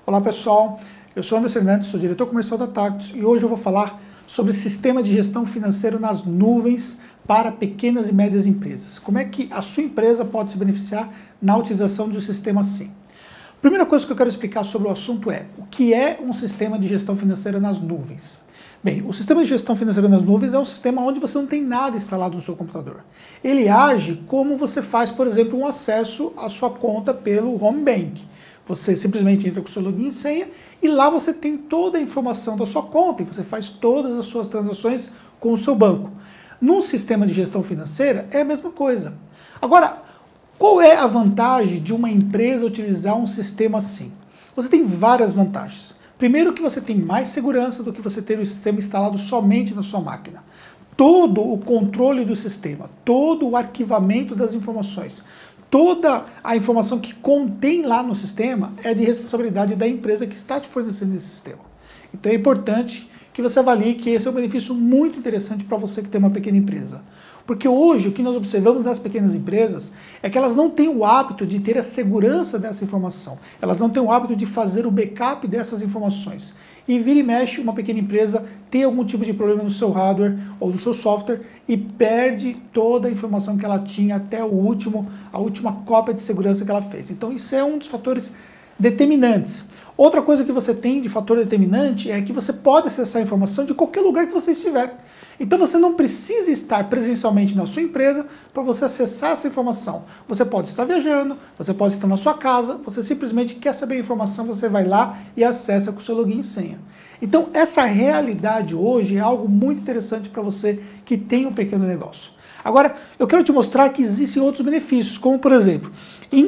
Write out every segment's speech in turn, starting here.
Olá pessoal, eu sou Anderson Fernandes, sou diretor comercial da Tactus e hoje eu vou falar sobre sistema de gestão financeira nas nuvens para pequenas e médias empresas. Como é que a sua empresa pode se beneficiar na utilização de um sistema assim? Primeira coisa que eu quero explicar sobre o assunto é o que é um sistema de gestão financeira nas nuvens. Bem, o sistema de gestão financeira nas nuvens é um sistema onde você não tem nada instalado no seu computador. Ele age como você faz, por exemplo, um acesso à sua conta pelo Home Bank. Você simplesmente entra com o seu login e senha e lá você tem toda a informação da sua conta e você faz todas as suas transações com o seu banco. Num sistema de gestão financeira é a mesma coisa. Agora, qual é a vantagem de uma empresa utilizar um sistema assim? Você tem várias vantagens. Primeiro que você tem mais segurança do que você ter o sistema instalado somente na sua máquina. Todo o controle do sistema, todo o arquivamento das informações, toda a informação que contém lá no sistema é de responsabilidade da empresa que está te fornecendo esse sistema. Então é importante que você avalie que esse é um benefício muito interessante para você que tem uma pequena empresa. Porque hoje o que nós observamos nas pequenas empresas é que elas não têm o hábito de ter a segurança dessa informação. Elas não têm o hábito de fazer o backup dessas informações. E vira e mexe, uma pequena empresa tem algum tipo de problema no seu hardware ou no seu software e perde toda a informação que ela tinha até a última cópia de segurança que ela fez. Então isso é um dos fatores determinantes. Outra coisa que você tem de fator determinante é que você pode acessar a informação de qualquer lugar que você estiver. Então você não precisa estar presencialmente na sua empresa para você acessar essa informação. Você pode estar viajando, você pode estar na sua casa, você simplesmente quer saber a informação, você vai lá e acessa com o seu login e senha. Então essa realidade hoje é algo muito interessante para você que tem um pequeno negócio. Agora, eu quero te mostrar que existem outros benefícios, como por exemplo, em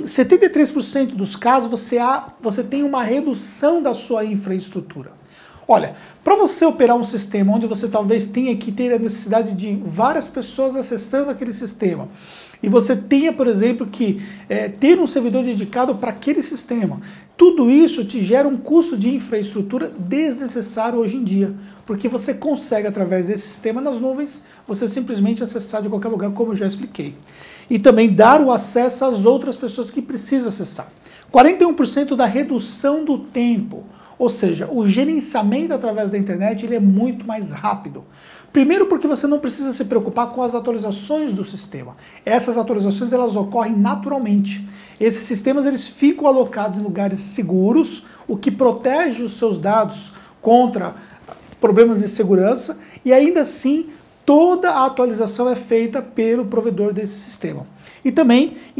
73% dos casos você tem uma redução da sua infraestrutura. Olha, para você operar um sistema onde você talvez tenha que ter a necessidade de várias pessoas acessando aquele sistema, e você tenha, por exemplo, que ter um servidor dedicado para aquele sistema, tudo isso te gera um custo de infraestrutura desnecessário hoje em dia, porque você consegue, através desse sistema nas nuvens, você simplesmente acessar de qualquer lugar, como eu já expliquei. E também dar o acesso às outras pessoas que precisam acessar. 41% da redução do tempo. Ou seja, o gerenciamento através da internet ele é muito mais rápido. Primeiro porque você não precisa se preocupar com as atualizações do sistema. Essas atualizações elas ocorrem naturalmente. Esses sistemas eles ficam alocados em lugares seguros, o que protege os seus dados contra problemas de segurança e ainda assim toda a atualização é feita pelo provedor desse sistema. E também, em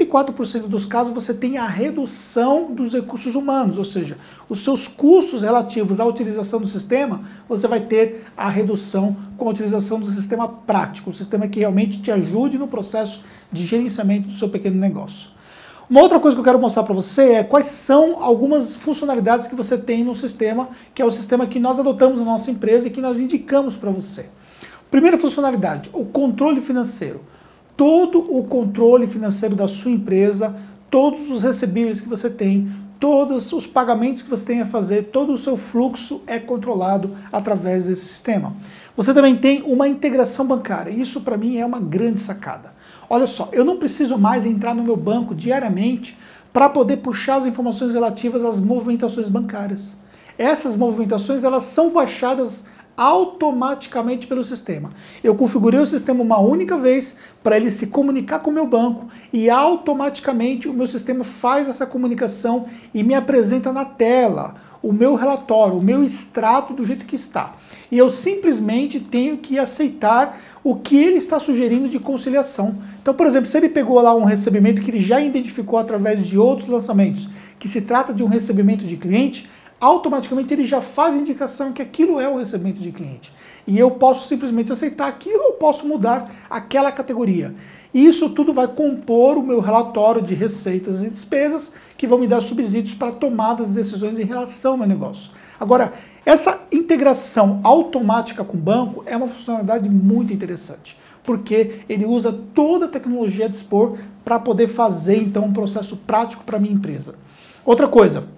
74% dos casos, você tem a redução dos recursos humanos, ou seja, os seus custos relativos à utilização do sistema, você vai ter a redução com a utilização do sistema prático, um sistema que realmente te ajude no processo de gerenciamento do seu pequeno negócio. Uma outra coisa que eu quero mostrar para você é quais são algumas funcionalidades que você tem no sistema, que é o sistema que nós adotamos na nossa empresa e que nós indicamos para você. Primeira funcionalidade, o controle financeiro. Todo o controle financeiro da sua empresa, todos os recebíveis que você tem, todos os pagamentos que você tem a fazer, todo o seu fluxo é controlado através desse sistema. Você também tem uma integração bancária, isso para mim é uma grande sacada. Olha só, eu não preciso mais entrar no meu banco diariamente para poder puxar as informações relativas às movimentações bancárias. Essas movimentações elas são baixadas automaticamente pelo sistema. Eu configurei o sistema uma única vez para ele se comunicar com o meu banco e automaticamente o meu sistema faz essa comunicação e me apresenta na tela o meu relatório, o meu extrato do jeito que está. E eu simplesmente tenho que aceitar o que ele está sugerindo de conciliação. Então, por exemplo, se ele pegou lá um recebimento que ele já identificou através de outros lançamentos, que se trata de um recebimento de cliente, automaticamente ele já faz a indicação que aquilo é o recebimento de cliente. E eu posso simplesmente aceitar aquilo ou posso mudar aquela categoria. E isso tudo vai compor o meu relatório de receitas e despesas que vão me dar subsídios para tomadas de decisões em relação ao meu negócio. Agora, essa integração automática com o banco é uma funcionalidade muito interessante, porque ele usa toda a tecnologia a dispor para poder fazer então um processo prático para a minha empresa. Outra coisa,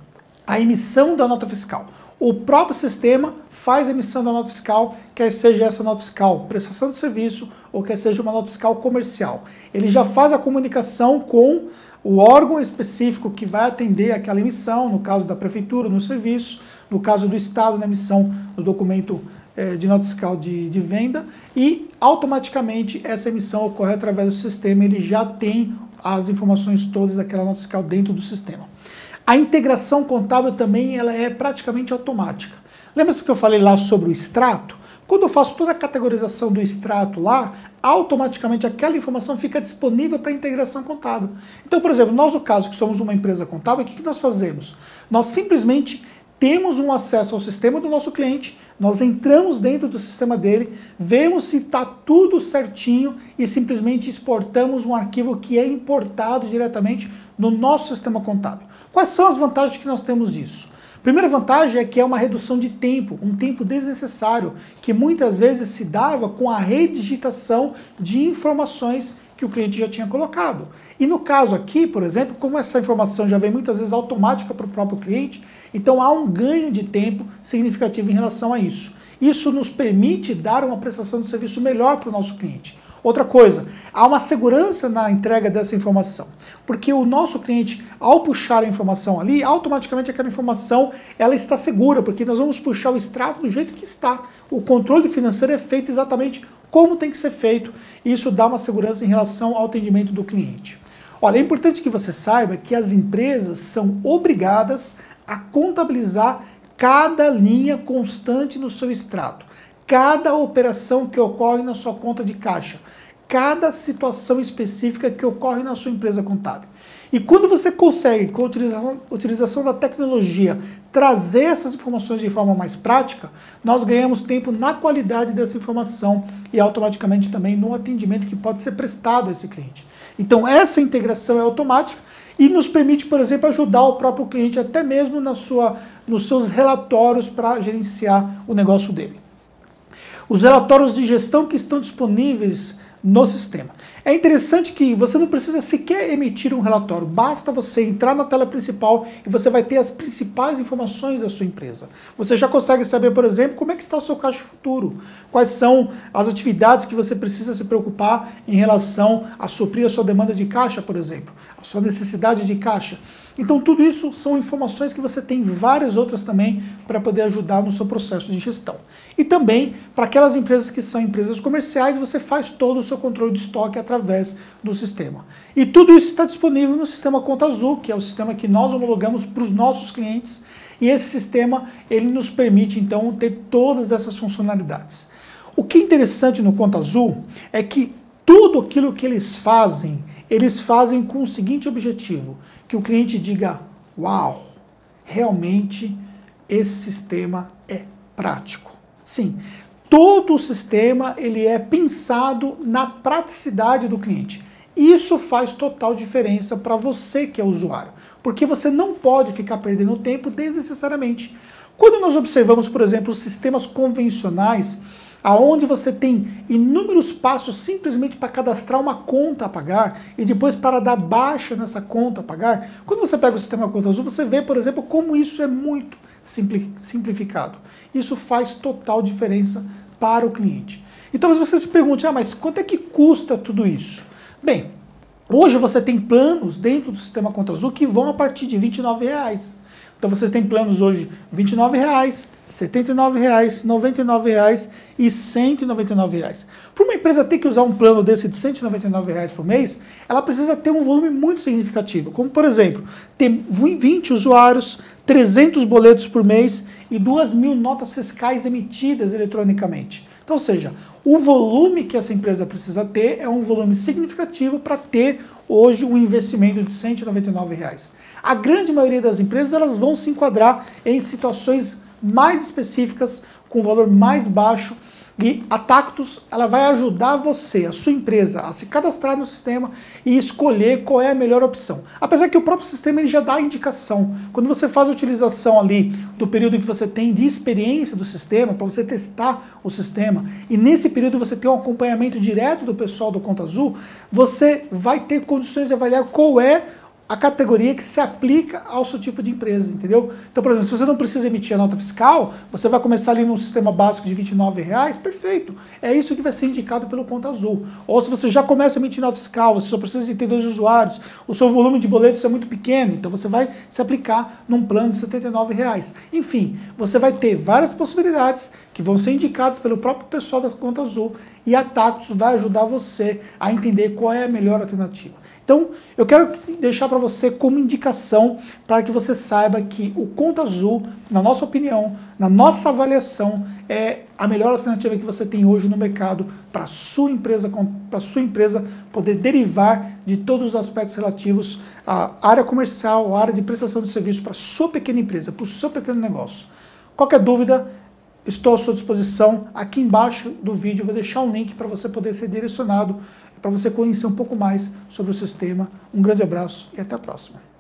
a emissão da nota fiscal. O próprio sistema faz a emissão da nota fiscal, quer seja essa nota fiscal prestação de serviço ou quer seja uma nota fiscal comercial. Ele já faz a comunicação com o órgão específico que vai atender aquela emissão, no caso da prefeitura, no serviço, no caso do Estado, na emissão do documento de nota fiscal de venda, e automaticamente essa emissão ocorre através do sistema, ele já tem as informações todas daquela nota fiscal dentro do sistema. A integração contábil também ela é praticamente automática. Lembra-se que eu falei lá sobre o extrato? Quando eu faço toda a categorização do extrato lá, automaticamente aquela informação fica disponível para integração contábil. Então, por exemplo, nós no caso que somos uma empresa contábil, o que nós fazemos? Nós simplesmente temos um acesso ao sistema do nosso cliente, nós entramos dentro do sistema dele, vemos se está tudo certinho e simplesmente exportamos um arquivo que é importado diretamente no nosso sistema contábil. Quais são as vantagens que nós temos disso? Primeira vantagem é que é uma redução de tempo, um tempo desnecessário, que muitas vezes se dava com a redigitação de informações que o cliente já tinha colocado. E no caso aqui, por exemplo, como essa informação já vem muitas vezes automática para o próprio cliente, então há um ganho de tempo significativo em relação a isso. Isso nos permite dar uma prestação de serviço melhor para o nosso cliente. Outra coisa, há uma segurança na entrega dessa informação, porque o nosso cliente, ao puxar a informação ali, automaticamente aquela informação ela está segura, porque nós vamos puxar o extrato do jeito que está. O controle financeiro é feito exatamente como tem que ser feito, e isso dá uma segurança em relação ao atendimento do cliente. Olha, é importante que você saiba que as empresas são obrigadas a contabilizar cada linha constante no seu extrato, cada operação que ocorre na sua conta de caixa, cada situação específica que ocorre na sua empresa contábil. E quando você consegue, com a utilização da tecnologia, trazer essas informações de forma mais prática, nós ganhamos tempo na qualidade dessa informação e automaticamente também no atendimento que pode ser prestado a esse cliente. Então essa integração é automática e nos permite, por exemplo, ajudar o próprio cliente até mesmo nos seus relatórios para gerenciar o negócio dele. Os relatórios de gestão que estão disponíveis no sistema. É interessante que você não precisa sequer emitir um relatório, basta você entrar na tela principal e você vai ter as principais informações da sua empresa. Você já consegue saber, por exemplo, como é que está o seu caixa futuro, quais são as atividades que você precisa se preocupar em relação a suprir a sua demanda de caixa, por exemplo, a sua necessidade de caixa. Então tudo isso são informações que você tem várias outras também para poder ajudar no seu processo de gestão. E também para aquelas empresas que são empresas comerciais, você faz todo o seu controle de estoque através do sistema. E tudo isso está disponível no sistema Conta Azul, que é o sistema que nós homologamos para os nossos clientes. E esse sistema ele nos permite então ter todas essas funcionalidades. O que é interessante no Conta Azul é que tudo aquilo que eles fazem com o seguinte objetivo, que o cliente diga, uau, realmente esse sistema é prático. Sim, todo o sistema ele é pensado na praticidade do cliente. Isso faz total diferença para você que é usuário, porque você não pode ficar perdendo tempo desnecessariamente. Quando nós observamos, por exemplo, os sistemas convencionais, aonde você tem inúmeros passos simplesmente para cadastrar uma conta a pagar e depois para dar baixa nessa conta a pagar. Quando você pega o sistema Conta Azul, você vê, por exemplo, como isso é muito simplificado. Isso faz total diferença para o cliente. Então, talvez você se pergunte, mas quanto é que custa tudo isso? Bem, hoje você tem planos dentro do sistema Conta Azul que vão a partir de R$ 29,00. Então vocês têm planos hoje R$ 29,00, R$ 79,00, R$ 99,00 e R$ 199,00. Para uma empresa ter que usar um plano desse de R$ 199,00 por mês, ela precisa ter um volume muito significativo, como por exemplo, ter 20 usuários, 300 boletos por mês e 2.000 notas fiscais emitidas eletronicamente. Então, ou seja, o volume que essa empresa precisa ter é um volume significativo para ter hoje um investimento de R$ 199,00. A grande maioria das empresas elas vão se enquadrar em situações mais específicas, com valor mais baixo, e a Tactus ela vai ajudar você, a sua empresa, a se cadastrar no sistema e escolher qual é a melhor opção. Apesar que o próprio sistema ele já dá a indicação. Quando você faz a utilização ali do período que você tem de experiência do sistema, para você testar o sistema, e nesse período você tem um acompanhamento direto do pessoal do Conta Azul, você vai ter condições de avaliar qual é a categoria que se aplica ao seu tipo de empresa, entendeu? Então, por exemplo, se você não precisa emitir a nota fiscal, você vai começar ali num sistema básico de R$29, perfeito. É isso que vai ser indicado pelo Conta Azul. Ou se você já começa a emitir nota fiscal, você só precisa de ter 2 usuários, o seu volume de boletos é muito pequeno, então você vai se aplicar num plano de R$79. Enfim, você vai ter várias possibilidades que vão ser indicadas pelo próprio pessoal da Conta Azul e a Tactus vai ajudar você a entender qual é a melhor alternativa. Então, eu quero deixar para você como indicação para que você saiba que o Conta Azul, na nossa opinião, na nossa avaliação, é a melhor alternativa que você tem hoje no mercado para a sua empresa poder derivar de todos os aspectos relativos à área comercial, à área de prestação de serviço para a sua pequena empresa, para o seu pequeno negócio. Qualquer dúvida, estou à sua disposição. Aqui embaixo do vídeo eu vou deixar um link para você poder ser direcionado, para você conhecer um pouco mais sobre o sistema. Um grande abraço e até a próxima.